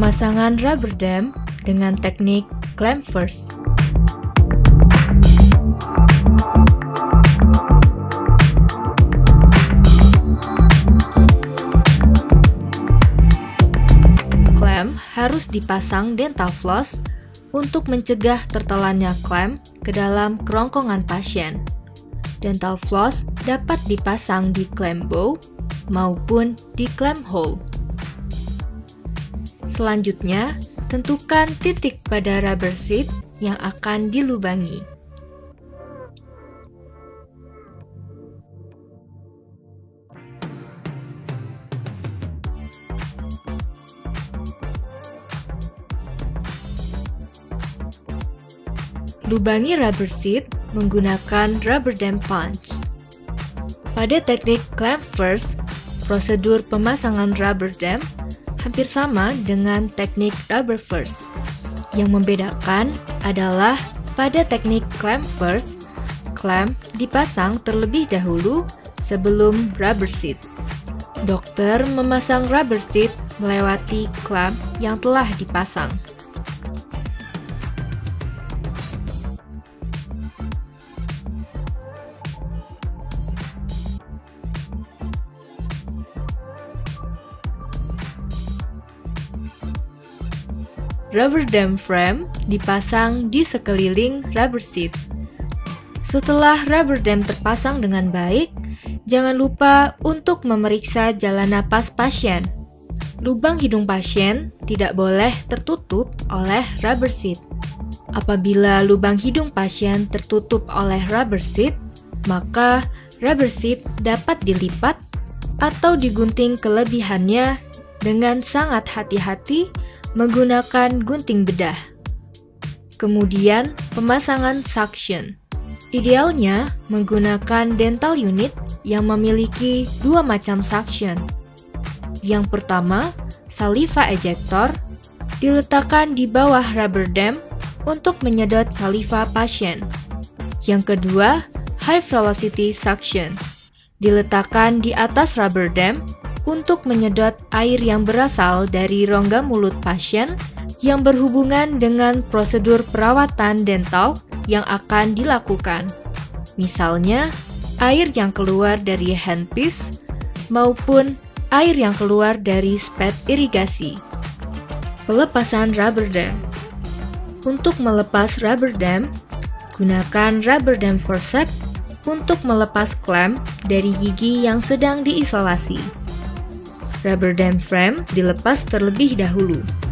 Pemasangan rubber dam dengan teknik clamp first. Clamp harus dipasang dental floss untuk mencegah tertelannya clamp ke dalam kerongkongan pasien. Dental floss dapat dipasang di clamp bow maupun di clamp hole. Selanjutnya, tentukan titik pada rubber seat yang akan dilubangi. Lubangi rubber seat menggunakan rubber dam punch. Pada teknik clamp first, prosedur pemasangan rubber dam hampir sama dengan teknik rubber first. Yang membedakan adalah pada teknik clamp first, clamp dipasang terlebih dahulu sebelum rubber seat. Dokter memasang rubber seat melewati clamp yang telah dipasang. Rubber dam frame dipasang di sekeliling rubber seat. Setelah rubber dam terpasang dengan baik, jangan lupa untuk memeriksa jalan napas pasien. Lubang hidung pasien tidak boleh tertutup oleh rubber seat. Apabila lubang hidung pasien tertutup oleh rubber seat, maka rubber seat dapat dilipat atau digunting kelebihannya dengan sangat hati-hati menggunakan gunting bedah. Kemudian, pemasangan suction. Idealnya menggunakan dental unit yang memiliki dua macam suction. Yang pertama, saliva ejector, diletakkan di bawah rubber dam untuk menyedot saliva pasien. Yang kedua, high velocity suction, diletakkan di atas rubber dam untuk menyedot air yang berasal dari rongga mulut pasien yang berhubungan dengan prosedur perawatan dental yang akan dilakukan. Misalnya, air yang keluar dari handpiece maupun air yang keluar dari spat irigasi. Pelepasan rubber dam. Untuk melepas rubber dam, gunakan rubber dam forceps untuk melepas clamp dari gigi yang sedang diisolasi. Rubber dam frame dilepas terlebih dahulu.